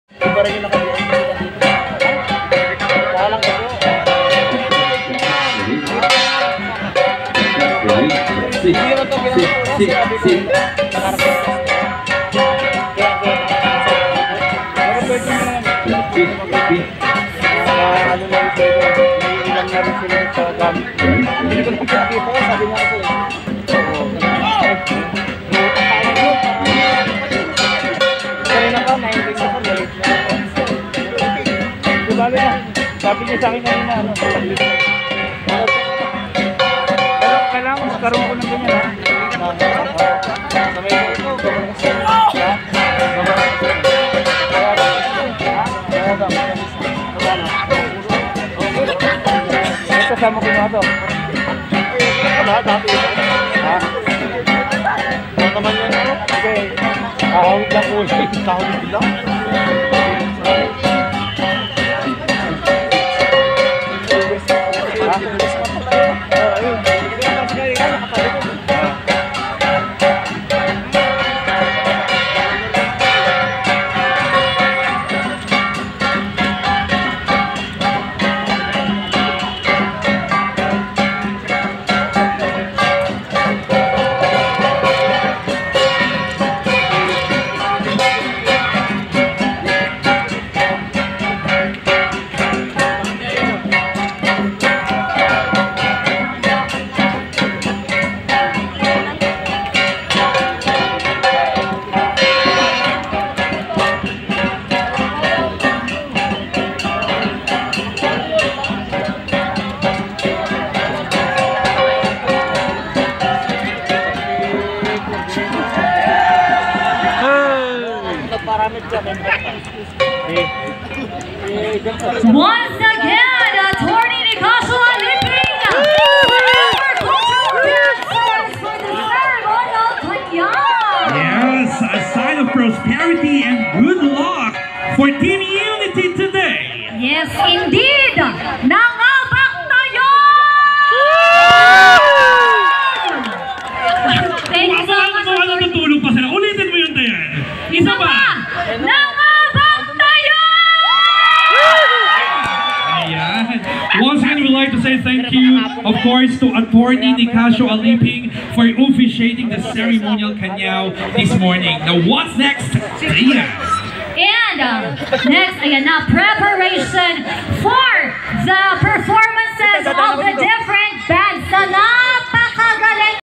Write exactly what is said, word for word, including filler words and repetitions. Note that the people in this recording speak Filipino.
Iba rin yung nakalimutan dito. Walang kayo. Hindi na ito ginagawa si Abby. Pero pwede mo naman. Ano na ito ito. Ilang na rin sila sa gamit. Hindi ko nakikita ko. Sabi nga ito eh. Kanina ka, nahilig ako. Sabi na, sabi niya sa akin kanina, ano, pero kailangan mas karoon ko ng ganyan, ha? Sa may ito, gawin mo siya. Ito, kasama ko na ito. Lahat, dati ito. Ha? Ano naman yan, ano? Okay. Kahawit lang ulit. Kahawit lang. Once again, Attorney Nicaso aliping for cultural dancers for the ceremonial kanya. Yes, a sign of prosperity and good luck for Team Unity today. Yes, indeed. Nangabak tayo! Thank you so much. Ano natutulog pa sila? Ulitin mo yun, Dayan. Isa ba? Nangabak tayo! Once again, we'd like to say thank you, of course, to Attorney Nicaso Aliping for officiating the ceremonial kanyao this morning. Now, what's next? Dayan. And uh, next, ayan na, preparation for the performances of the different bands. Sana